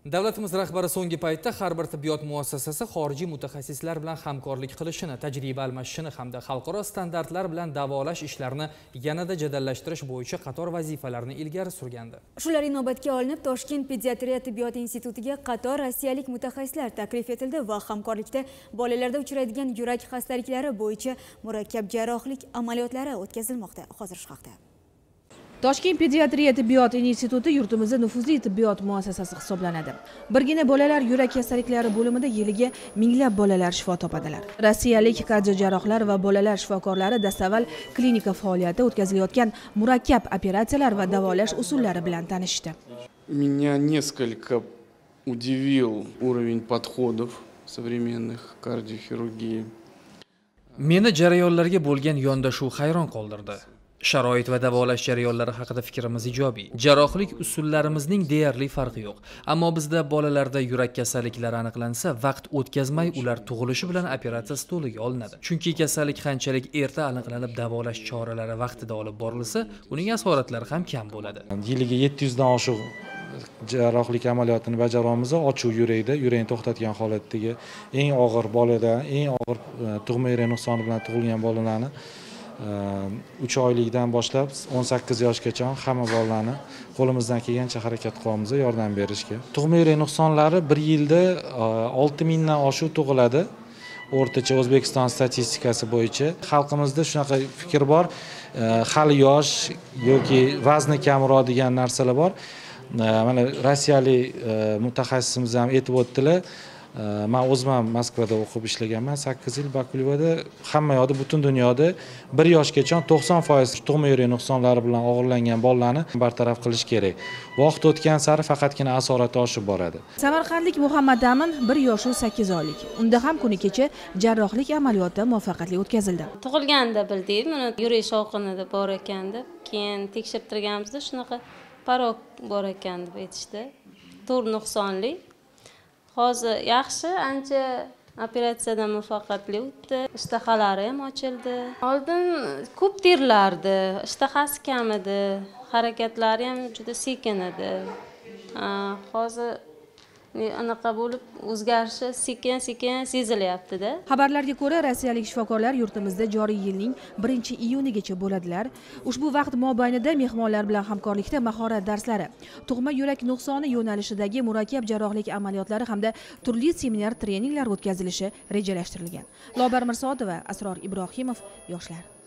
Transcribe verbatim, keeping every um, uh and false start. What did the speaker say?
Davlatimiz rahbari so'nggi paytda har bir tibbiyot muassasasi xorijiy mutaxassislar bilan hamkorlik qilishini, tajriba almashishini hamda xalqaro standartlar bilan davolash ishlarini yanada jadallashtirish bo'yicha qator vazifalarni ilgari surgandi. Shular inobatga olinib, Toshkent pediatriya tibbiyot institutiga qator rossiyalik mutaxassislar taklif etildi va hamkorlikda bolalarda uchraydigan yurak xastaliklari bo'yicha murakkab jarrohlik amaliyotlari o'tkazilmoqda. Hozir shu haqda. Toshkent pediatriya tibbiyot instituti yurtimizda nufuzli tibbiyot muassasasi hisoblanadi. Birgina bolalar yurak kasalliklari bo'limida yiliga minglab bolalar shifo topadilar. Rossiyalik kardiojarrohlar va bolalar shifokorlari dastavval klinika faoliyati o'tkazilayotgan murakkab operatsiyalar va davolash usullari bilan tanishdi. Меня несколько удивил уровень подходов современных кардиохирургии. Meni jarayonlarga bo'lgan yondashuv hayron qoldirdi. Sharoit va davolash jarayonlari haqida fikrimiz ijobiy. Jarrohlik usullarimizning deyarli farqi yo'q. Ammo bizda bolalarda yurak kasalliklari aniqlansa, vaqt o'tkazmay ular tug'ilishi bilan operatsiya stoliga olinadi. Chunki kasallik qanchalik erta aniqlanib, davolash choralari vaqtida olib borilsa, uning asoratlari ham kam bo'ladi. Yiliga yetti yuz dan oshiq jarrohlik amaliyotini bajaramiz. Ochuv yurakda, yurakni to'xtatgan holatdagi eng og'ir boladan, eng og'ir tug'ma yurak nuqsoni bilan tug'ilgan bolalarni uch oylikdan boshlab o'n sakkiz yoshgacha hamma bolalarni qo'limizdan kelgancha harakat qilamiz yordam berishga. Tug'ma yurak nuqsonlari bir yilda olti mingdan oshiq tug'iladi. O'rtacha O'zbekiston statistikasi bo'yicha xalqimizda shunaqa fikr bor, hali yosh yoki vazni kamroq degan narsalar bor. Mana rossiyalik mutaxassisimiz ham aytib o'tdilar. Men o'zim ham Moskvada o'qib ishlaganman, sakkiz yil Bakulevada. Hamma yoqda, butun dunyoda bir yoshgacha to'qson foiz tug'ma yurak nuqsonlari bilan og'irlangan bolalarni bartaraf qilish kerak. Vaqt o'tgan sari faqatgina asorati oshib boradi. Samarqandlik Muhammad Amin bir yosh sakkiz oylik. Unda ham kuni kecha jarrohlik amaliyoti muvaffaqiyatli o'tkazildi. Tug'ilganda bildik, mana yurak shovqinida bor ekan deb, keyin tekshirtirganimizda shunaqa parok bor ekan deb aytishdi. to'rt nuqsonli. Hozir yaxshi, ancha operatsiyadan muvaffaqiyatli o'tdi. Ishtahalari ham ochildi. Oldin ko'p terlardi, ishtahasi kam edi, harakatlari ham juda sekin edi. Hozir anaqa bo'lib o'zgarishi sekin-sekin sezilyapti-da. Xabarlarga ko'ra, rossiyalik shifokorlar yurtimizda joriy yilning birinchi iyunigacha bo'ladilar. Ushbu vaqt mobaynida mehmonlar bilan hamkorlikda mahorat darslari, tug'ma yurak nuqsoni yo'nalishidagi murakkab jarrohlik amaliyotlari hamda turli seminar treninglar o'tkazilishi rejalashtirilgan. Lobar Mirsodova, Asror Ibrohimov, yoshlar.